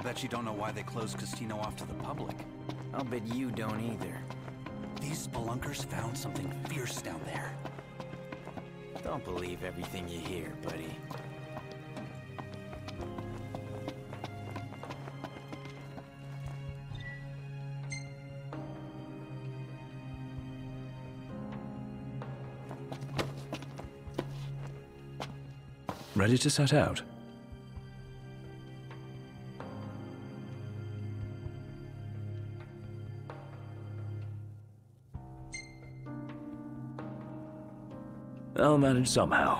bet you don't know why they closed Castino off to the public. I'll bet you don't either. These spelunkers found something fierce down there. Don't believe everything you hear, buddy. Ready to set out? I'll manage somehow.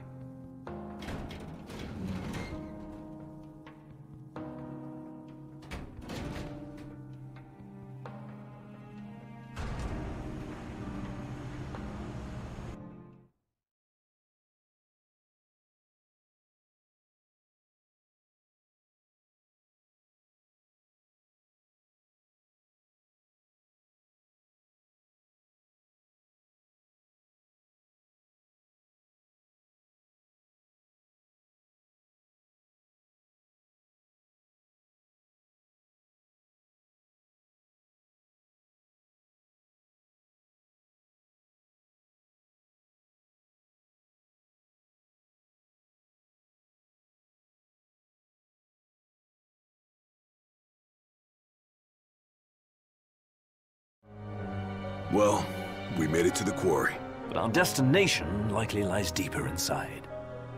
Well, we made it to the quarry. But our destination likely lies deeper inside.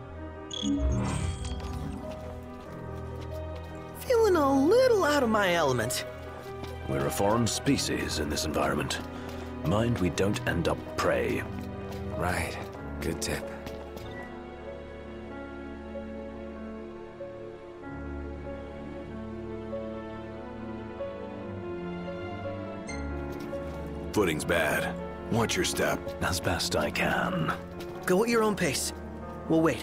Feeling a little out of my element. We're a foreign species in this environment. Mind we don't end up prey. Right. Good tip. Footing's bad. Watch your step. As best I can. Go at your own pace. We'll wait.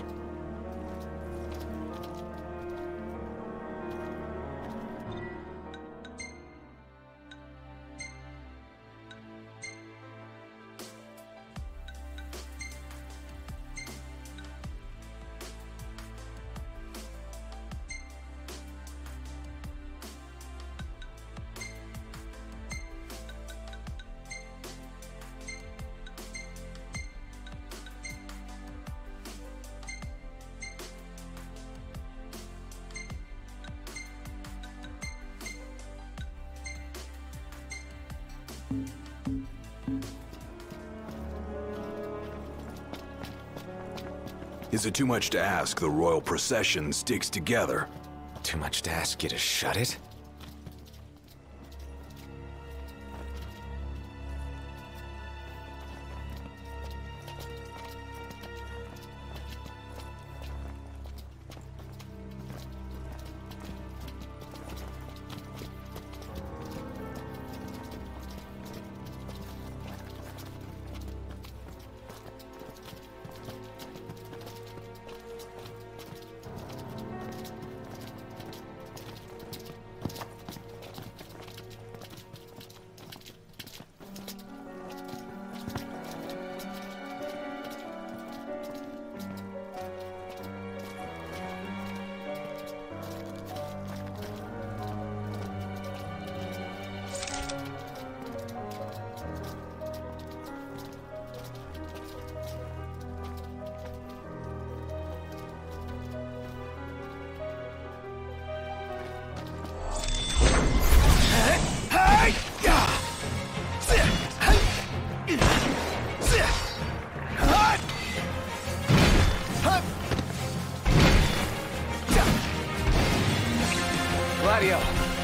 Is it too much to ask the royal procession sticks together? Too much to ask you to shut it? Gladio!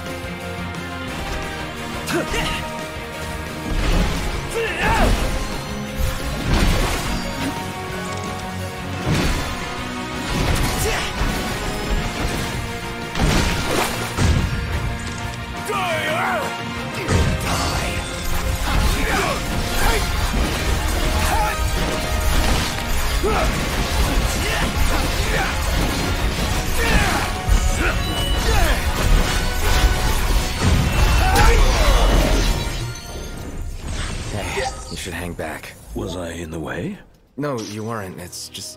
Hey, you should hang back. Was I in the way? No, you weren't. It's just...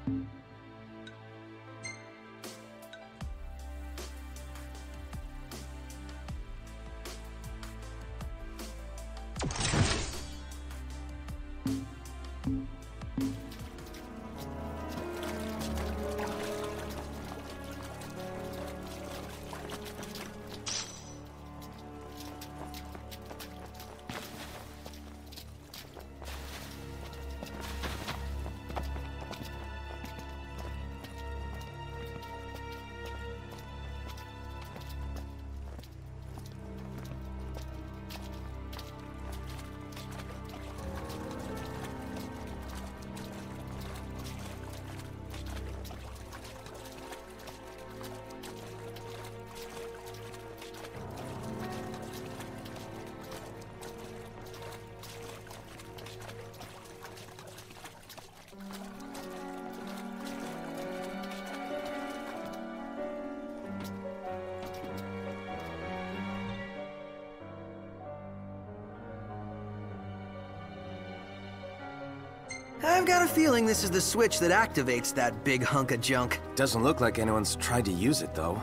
I've got a feeling this is the switch that activates that big hunk of junk. Doesn't look like anyone's tried to use it, though.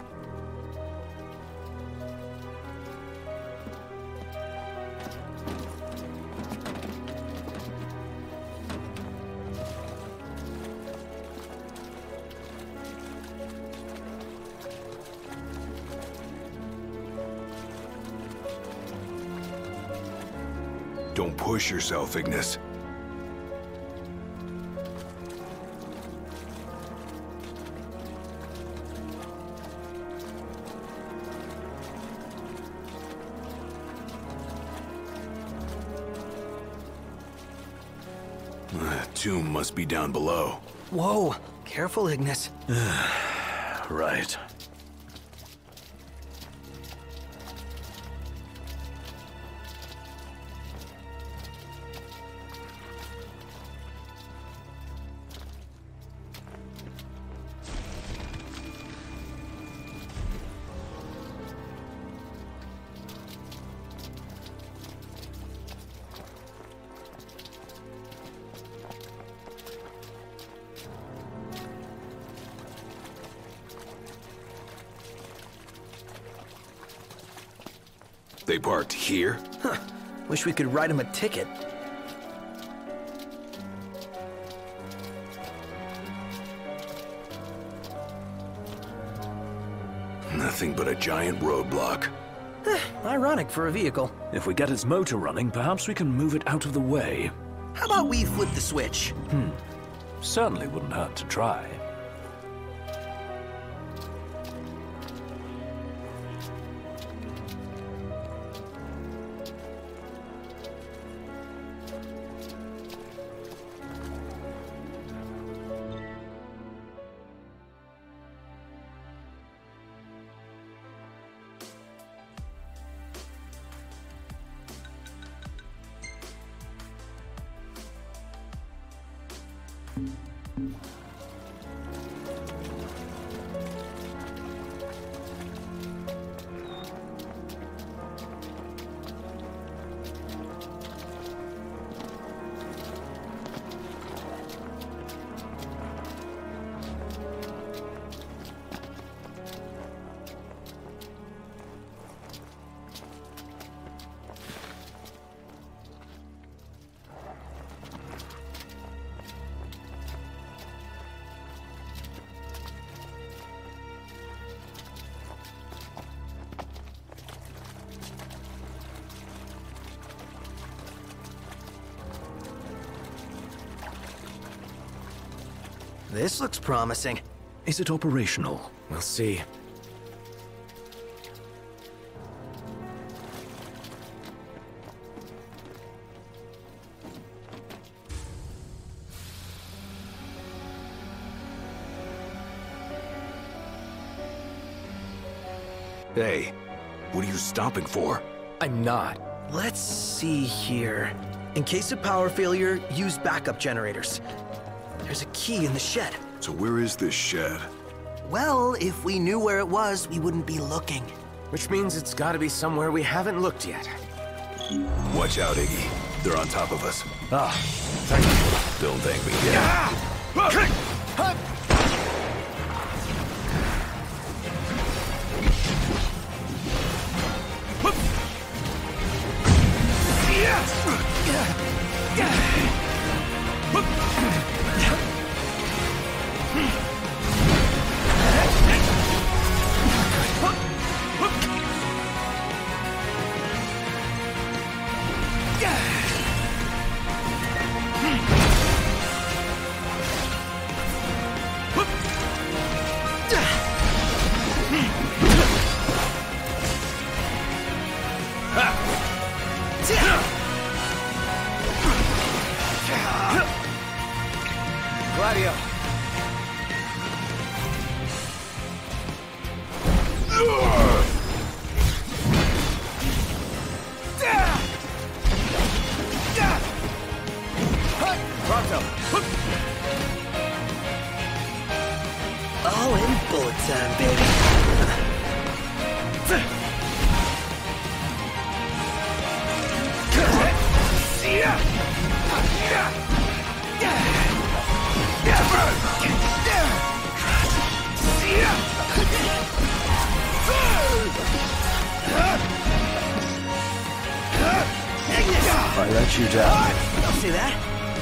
Don't push yourself, Ignis. Tomb must be down below. Whoa, careful, Ignis. Right. They parked here? Huh. Wish we could write him a ticket. Nothing but a giant roadblock. Ironic for a vehicle. If we get its motor running, perhaps we can move it out of the way. How about we flip the switch? Certainly wouldn't hurt to try. This looks promising. Is it operational? We'll see. Hey, what are you stopping for? I'm not. Let's see here. In case of power failure, use backup generators. There's a key in the shed. So where is this shed? Well, if we knew where it was, we wouldn't be looking. Which means it's gotta be somewhere we haven't looked yet. Watch out, Iggy. They're on top of us. Ah, thank you. Don't thank me yet. Gladio. Pronto. All in bullet time, baby. I let you down. I'll say that.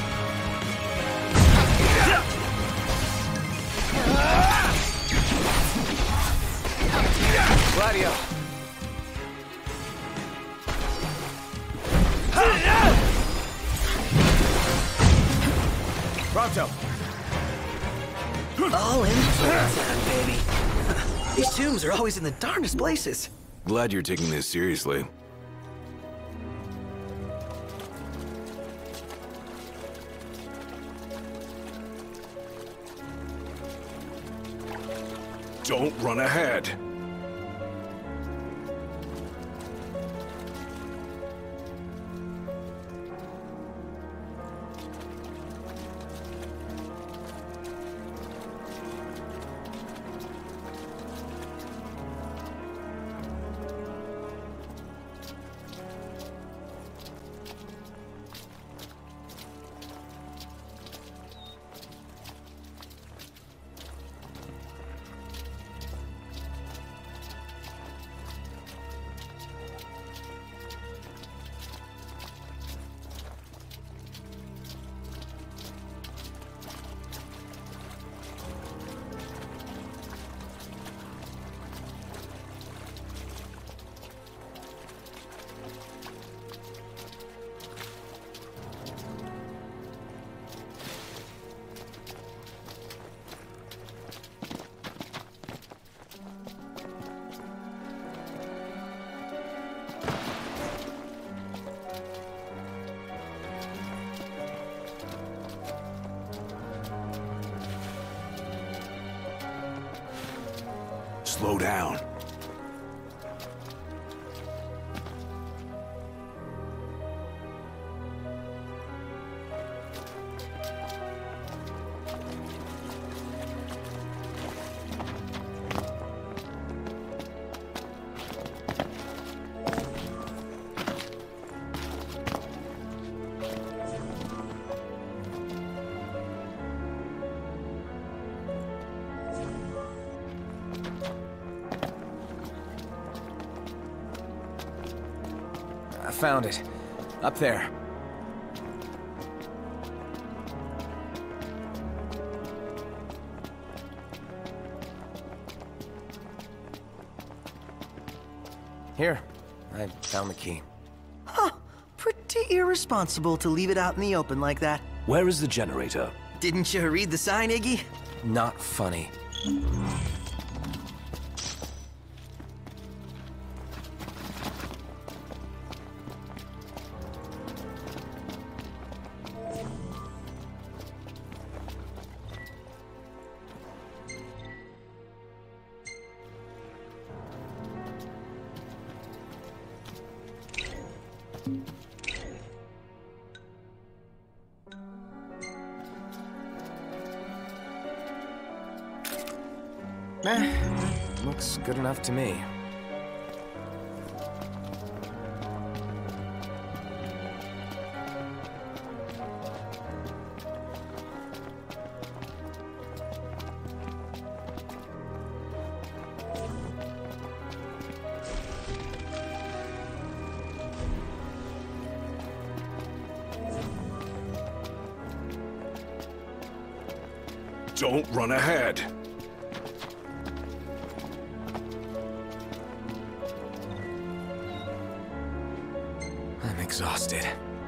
Gladio. Pronto. All in bullet time, baby. These tombs are always in the darndest places. Glad you're taking this seriously. Don't run ahead. Slow down. I found it. Up there. Here. I found the key. Huh. Pretty irresponsible to leave it out in the open like that. Where is the generator? Didn't you read the sign, Iggy? Not funny. Looks good enough to me. Don't run ahead. I'm exhausted.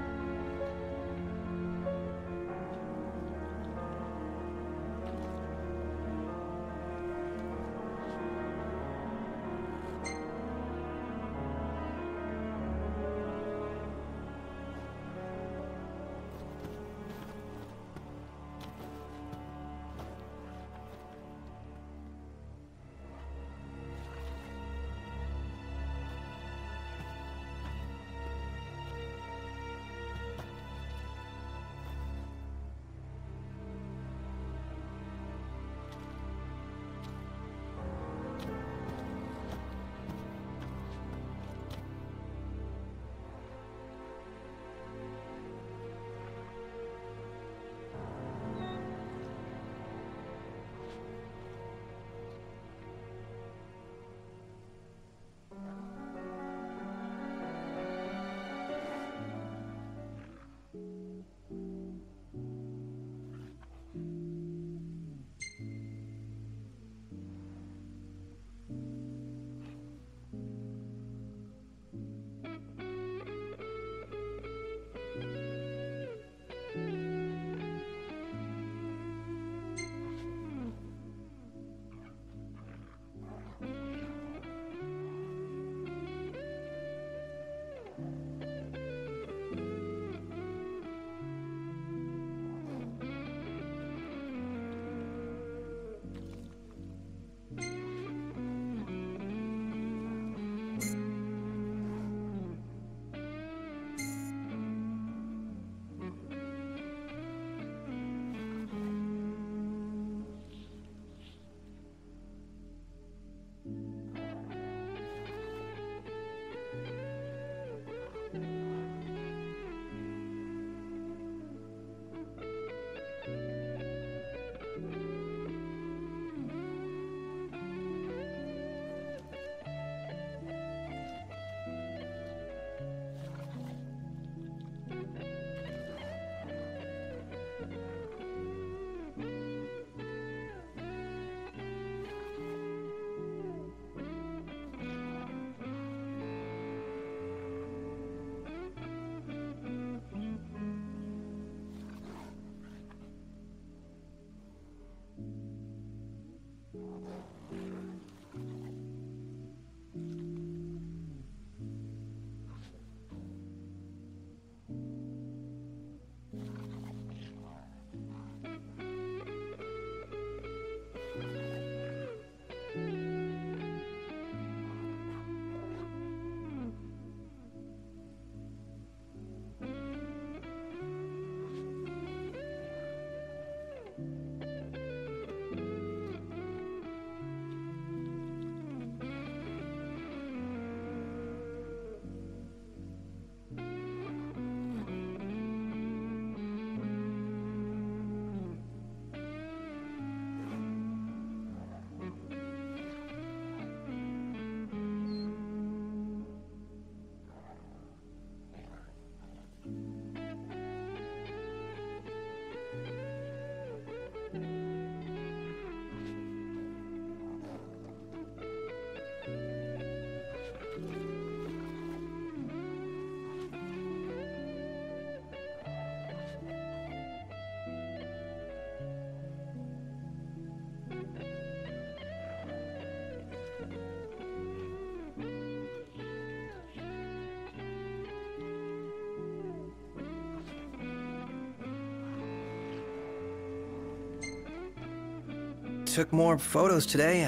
Took more photos today.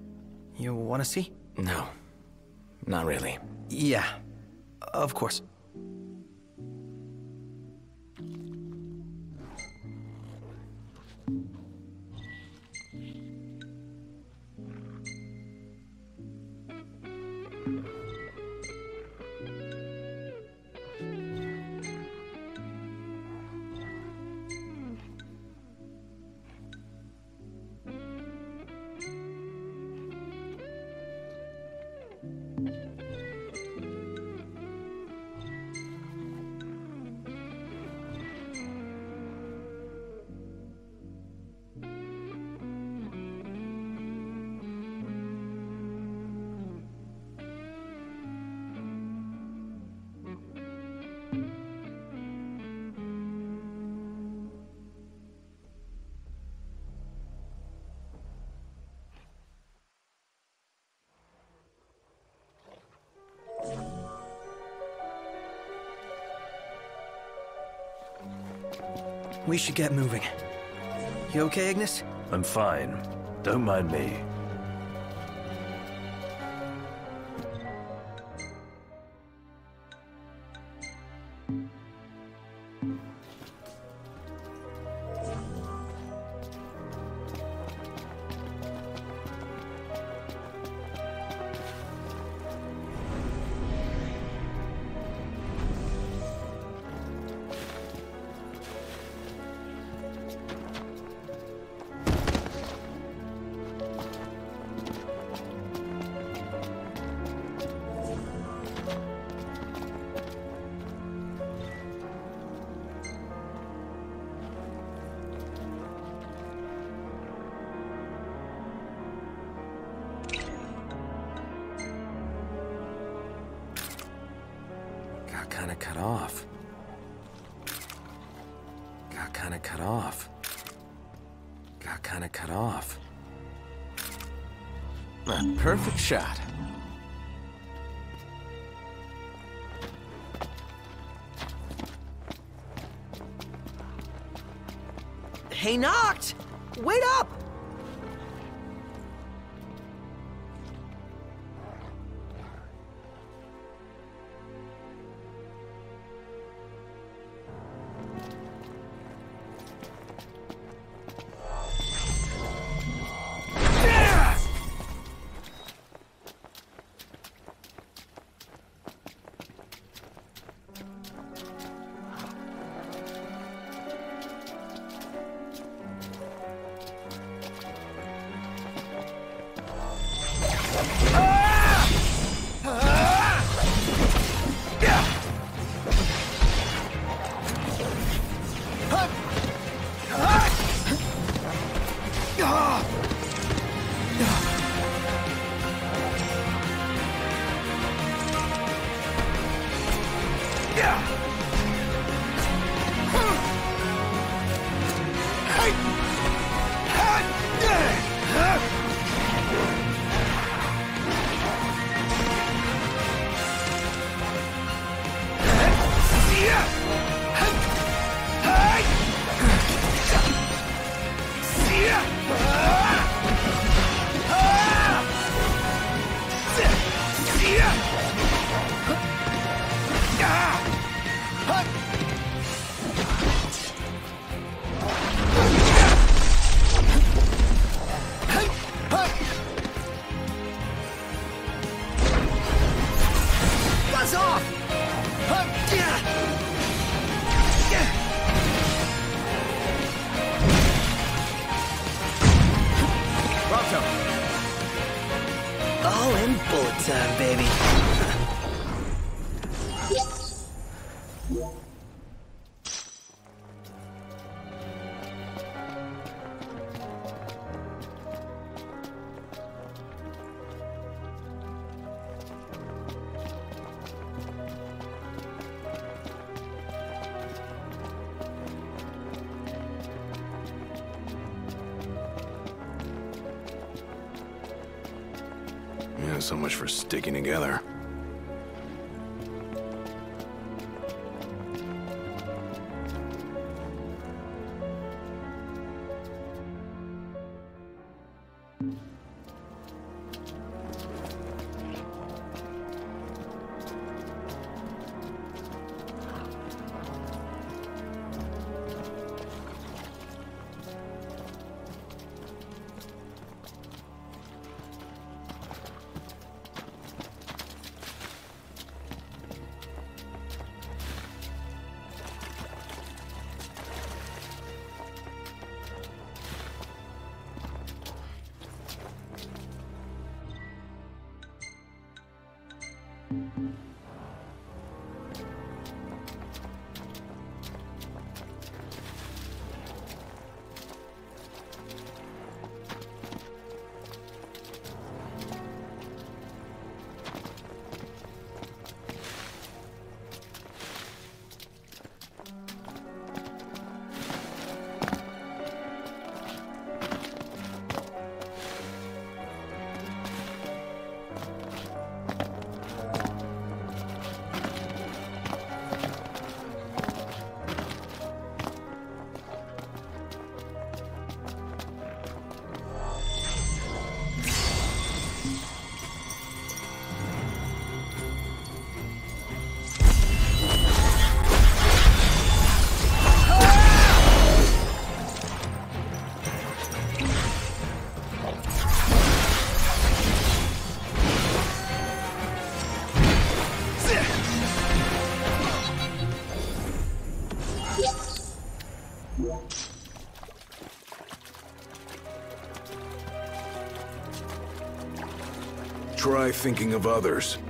You want to see? No, not really. Yeah, of course. We should get moving. You okay, Ignis? I'm fine. Don't mind me. Kinda cut off. Got kinda cut off. Got kinda cut off. A perfect shot. Hey, Noct! Wait up! All in bullet time, baby. Yeah, so much for sticking together. Try thinking of others.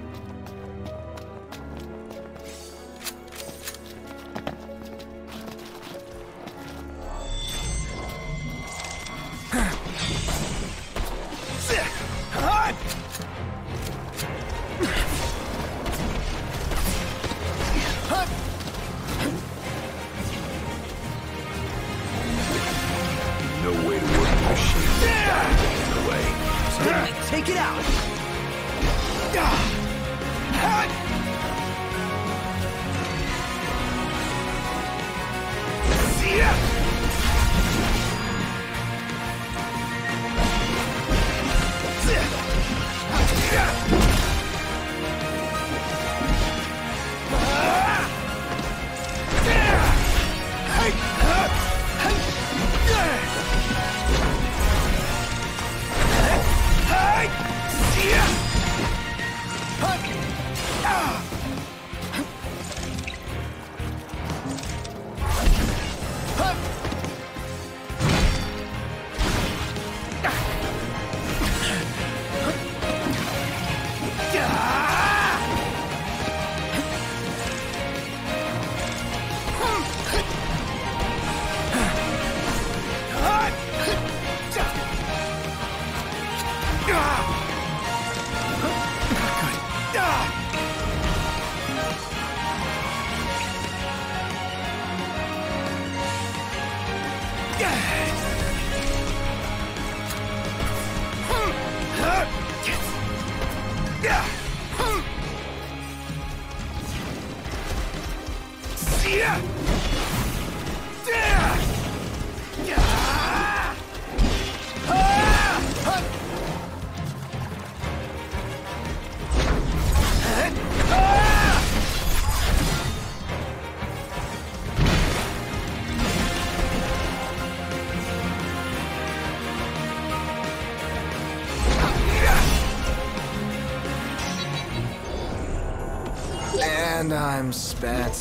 No way to work the machine without getting in the way. Take it out! And I'm spent.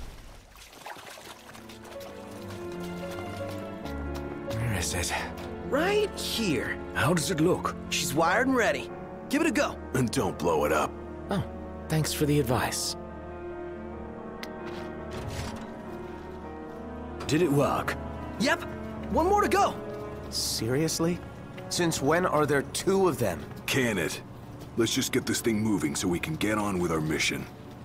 Where is it? Right here. How does it look? She's wired and ready. Give it a go. And don't blow it up. Oh, thanks for the advice. Did it work? Yep. One more to go. Seriously? Since when are there two of them? Can it? Let's just get this thing moving so we can get on with our mission.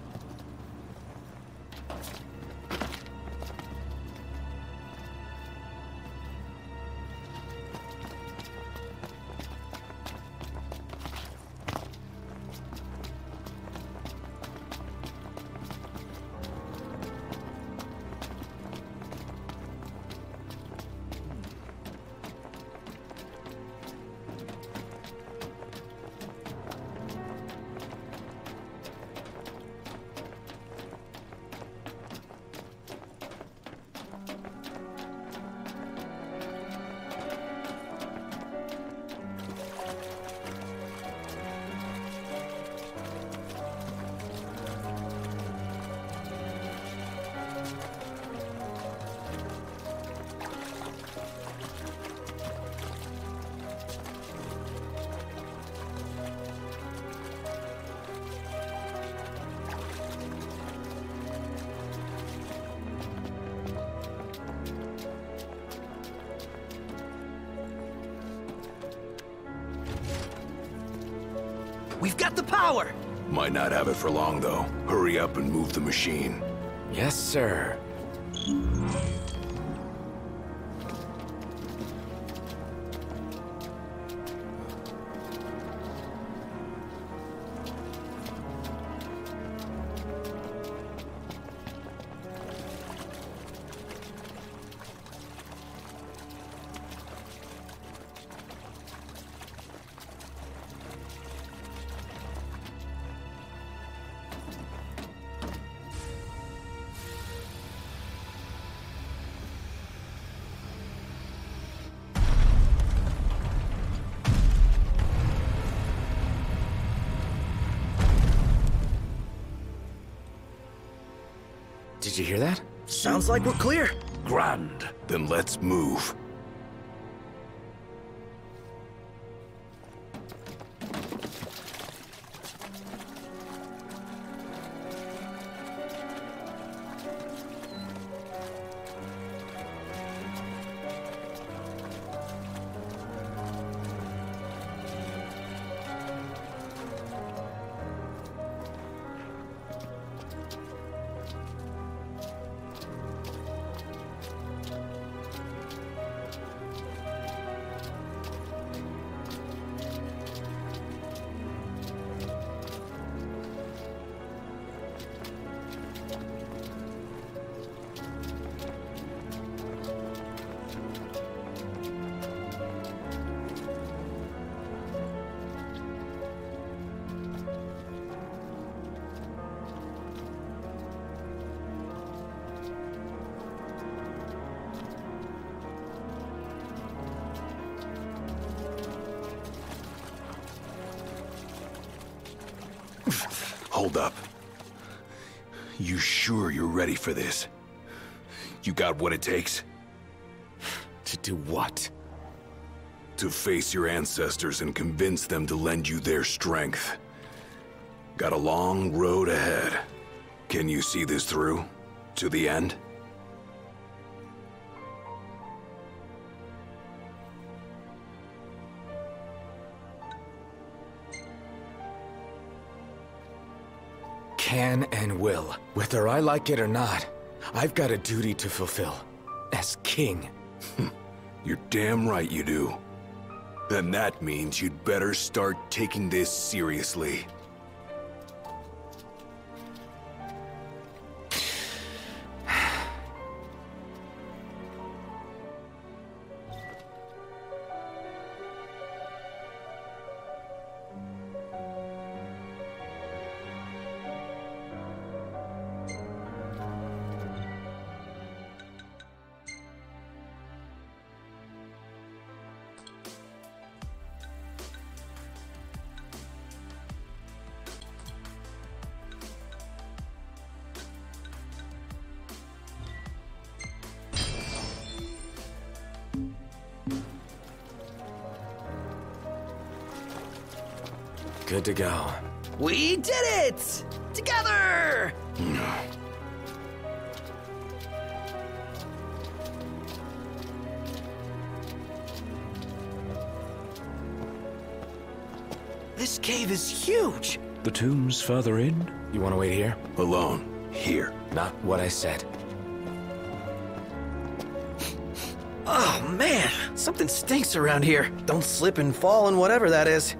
We've got the power! Might not have it for long, though. Hurry up and move the machine. Yes, sir. Did you hear that? Sounds like we're clear. Grand. Then let's move. Hold up. You sure you're ready for this? You got what it takes? To do what? To face your ancestors and convince them to lend you their strength. Got a long road ahead. Can you see this through? To the end? Can and will. Whether I like it or not, I've got a duty to fulfill. As king. You're damn right you do. Then that means you'd better start taking this seriously. Good to go. We did it! Together! This cave is huge! The tomb's further in? You want to wait here? Alone. Here. Not what I said. Oh man, something stinks around here. Don't slip and fall and whatever that is.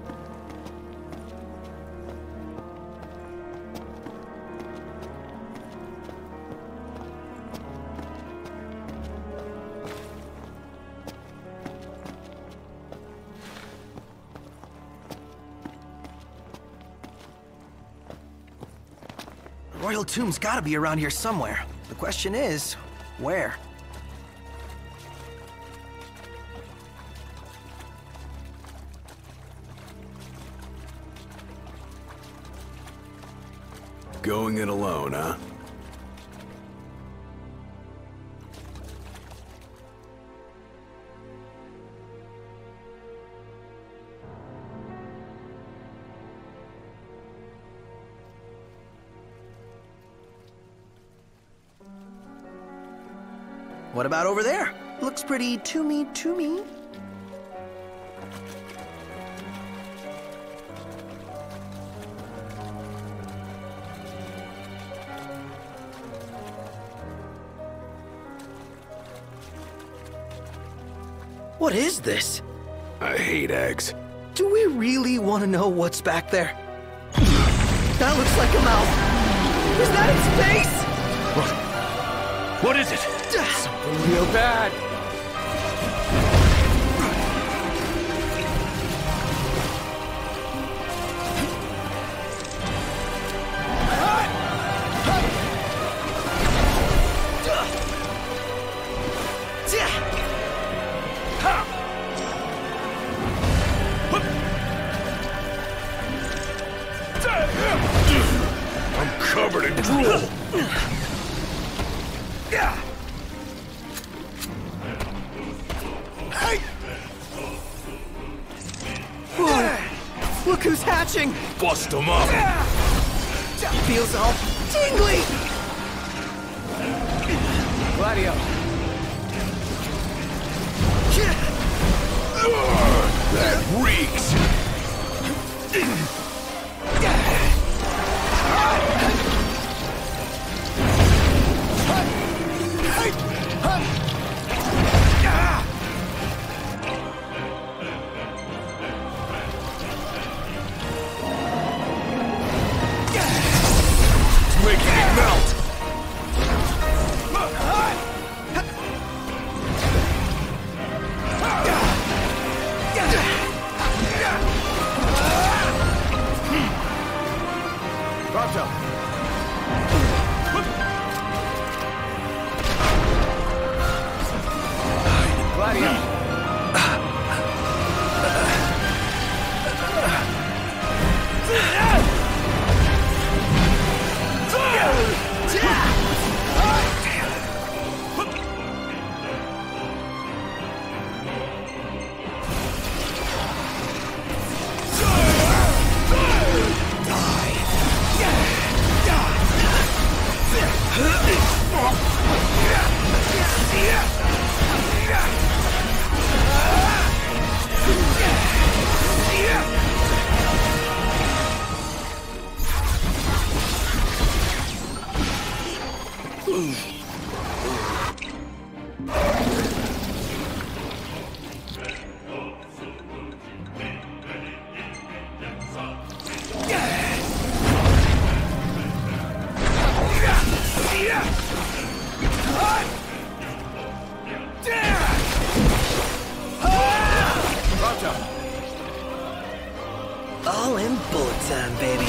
The royal tomb's gotta be around here somewhere. The question is, where? Going in alone, huh? What about over there? Looks pretty to-me. What is this? I hate eggs. Do we really want to know what's back there? That looks like a mouth. Is that its face? What is it? Something real bad. I'm covered in drool. Whoa! Look who's hatching! Bust him up. Feels all tingly! Gladio. That reeks. Making it melt. All in bullet time, baby.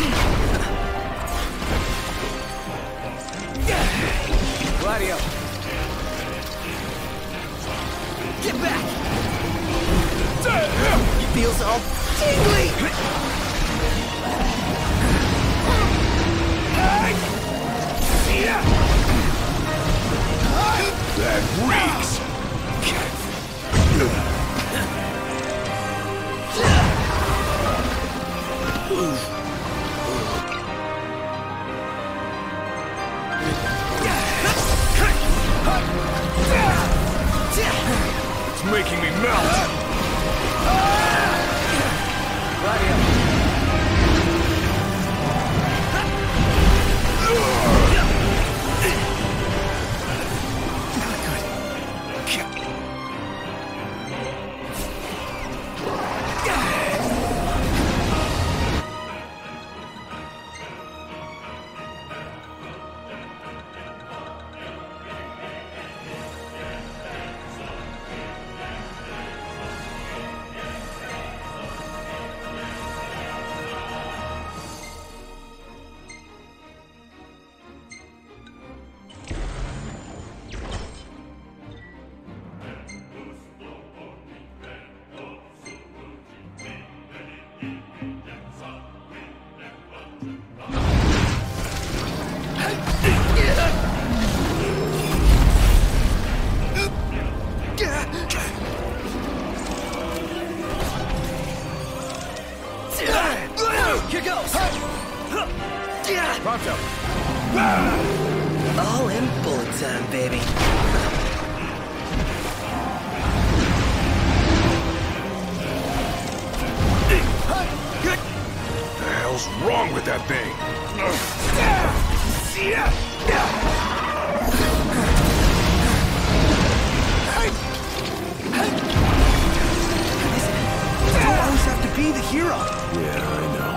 Gladio. Get back! He feels all tingly! That reeks! It's making me melt! Here goes! Pronto. All in bullet time, baby. The hell's wrong with that thing? You don't always have to be the hero. Yeah, I know.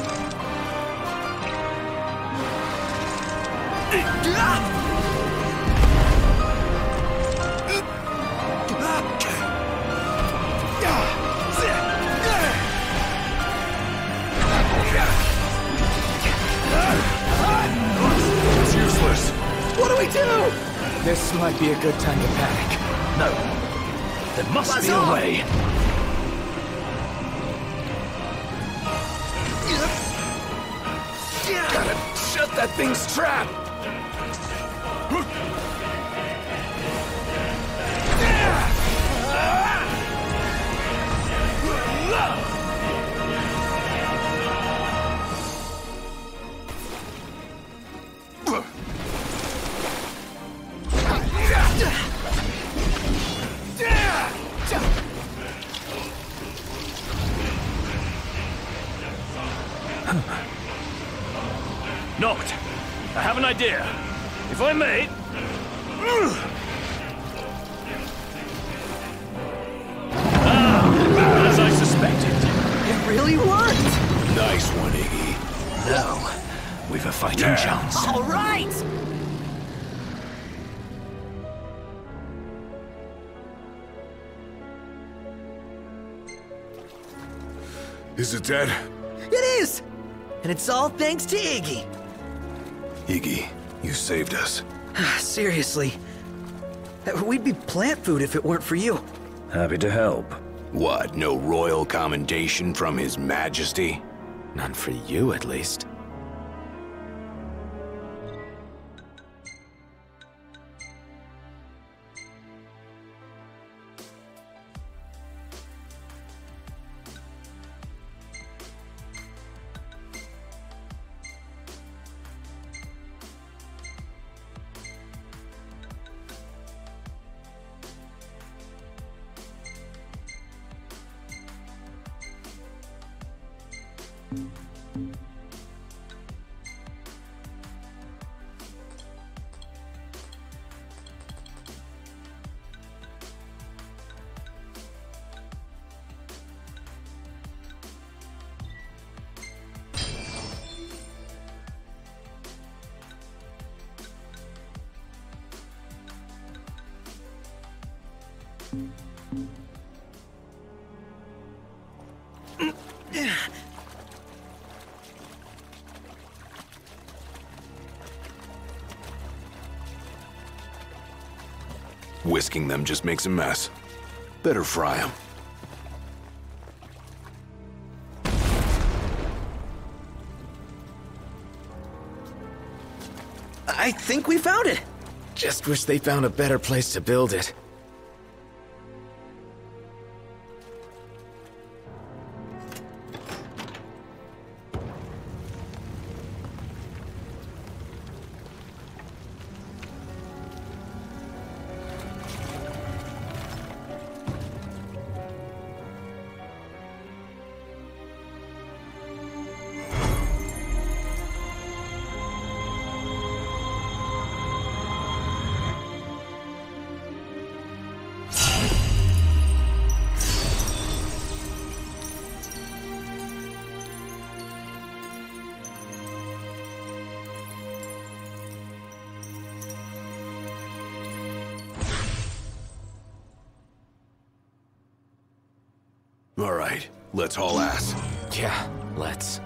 It's useless. What do we do? This might be a good time to panic. No. There must be a Buzz way. Gotta shut that thing's trap! Noct, I have an idea. If I may... As I suspected. It really worked! Nice one, Iggy. Now, we've a fighting chance. All right! Is it dead? It is! And it's all thanks to Iggy. Iggy, you saved us. Seriously. We'd be plant food if it weren't for you. Happy to help. What, no royal commendation from His Majesty? None for you, at least. Whisking them just makes a mess. Better fry them. I think we found it. Just wish they found a better place to build it. All right, let's haul ass. Yeah, let's.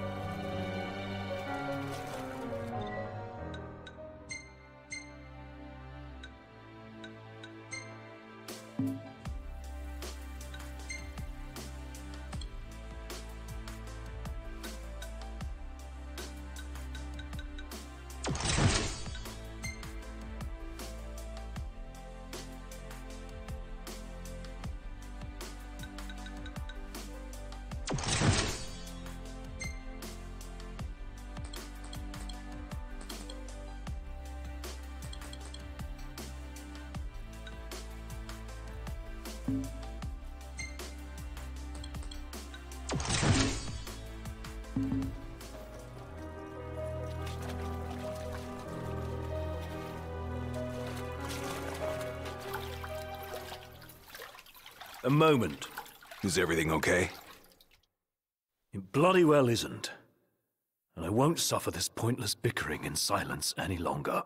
A moment. Is everything okay? It bloody well isn't. And I won't suffer this pointless bickering in silence any longer.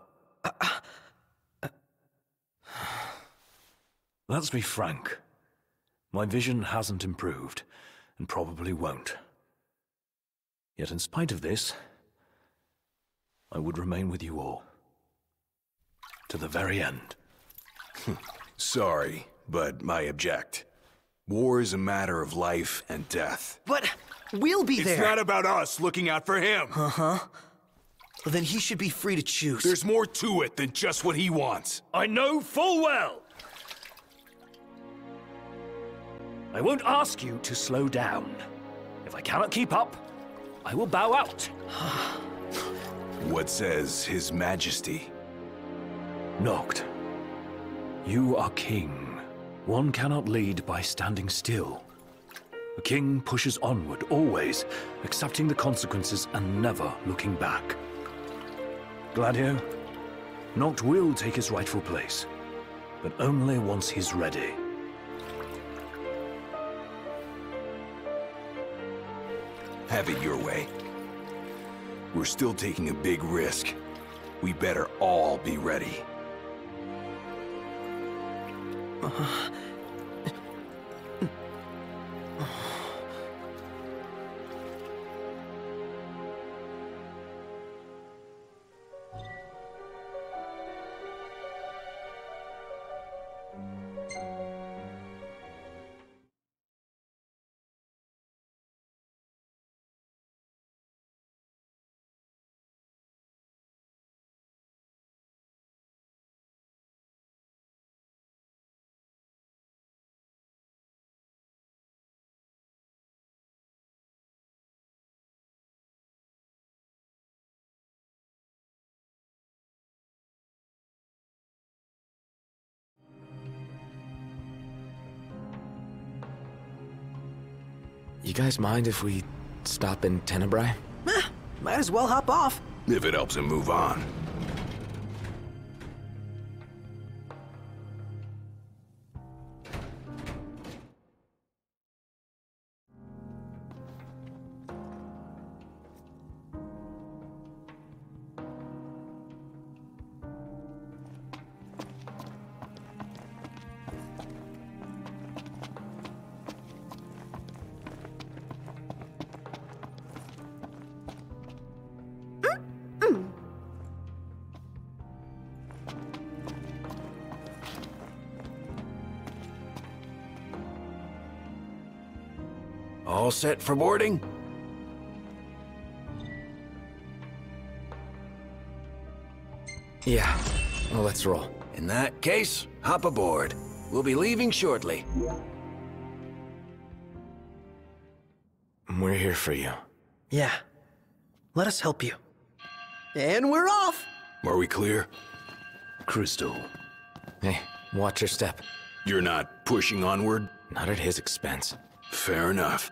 Let's be frank. My vision hasn't improved, and probably won't. Yet in spite of this, I would remain with you all. To the very end. Sorry, but I object. War is a matter of life and death. But we'll be there. It's not about us looking out for him. Well, then he should be free to choose. There's more to it than just what he wants. I know full well! I won't ask you to slow down. If I cannot keep up, I will bow out. What says His Majesty? Noct, you are king. One cannot lead by standing still. A king pushes onward, always, accepting the consequences and never looking back. Gladio, Noct will take his rightful place, but only once he's ready. Have it your way. We're still taking a big risk. We better all be ready. You guys mind if we stop in Tenebrae? Might as well hop off. If it helps him move on. All set for boarding? Yeah, well, let's roll. In that case, hop aboard. We'll be leaving shortly. We're here for you. Yeah. Let us help you. And we're off! Are we clear? Crystal. Hey, watch your step. You're not pushing onward? Not at his expense. Fair enough.